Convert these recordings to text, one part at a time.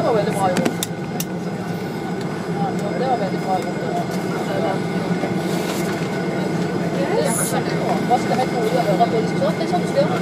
var väldigt bra gjort. Ja, det var väldigt bra gjort. Vad ska jag tro att göra på diskussion? Det är sånt du ska göra.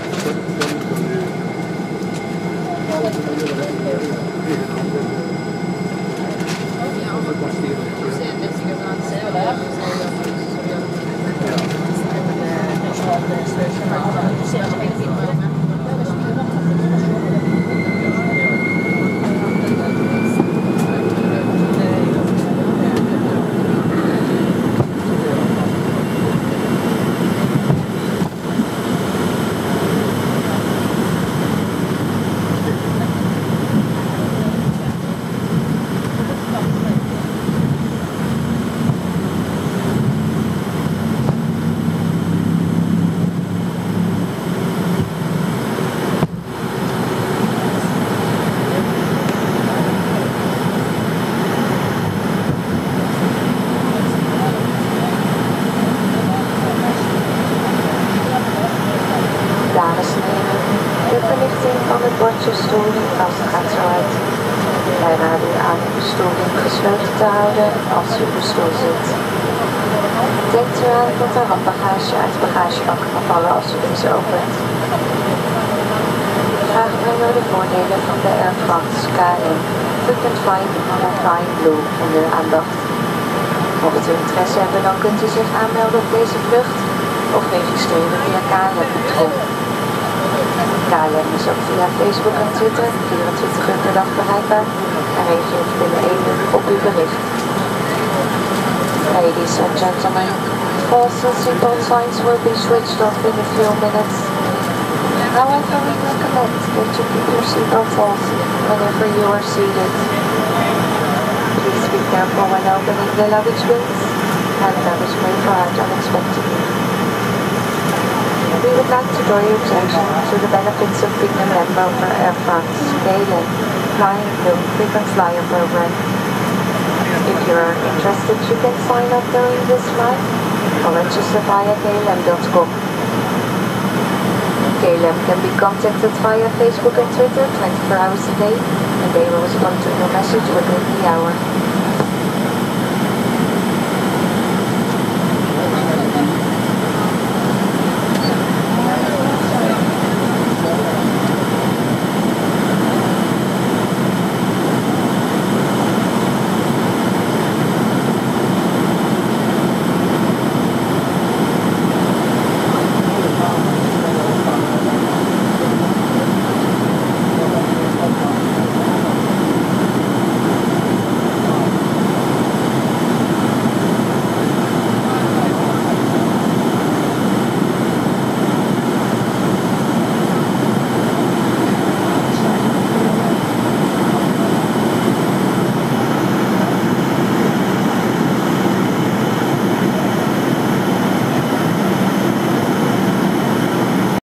Gaat zo uit. Wij raden u aan uw bestoeling gesloten te houden als u op de stoel zit. Denkt u aan dat er handbagage uit de bagagebak kan vallen als u deze opent. Graag brengen we de voordelen van de Air France KLM Frequent Flying Blue onder de aandacht. Mocht u interesse hebben, dan kunt u zich aanmelden op deze vlucht of registreren via KLM.com. KLM is ook via Facebook en Twitter 24 uur per dag bereikbaar en reageert binnen 1 uur op uw bericht. Ladies and gentlemen, false seatbelt signs will be switched off in a few minutes. However, we recommend that you keep your seatbelt fastened whenever you are seated. Please be careful when opening the luggage bins. Hand luggage may fall out unexpectedly. We would like to draw your attention to the benefits of being a member of our Air France KLM Flying Blue Frequent Flyer program. If you are interested, you can sign up during this flight or register via KLM.com. KLM can be contacted via Facebook and Twitter 24 hours a day, and they will respond to your message within the hour.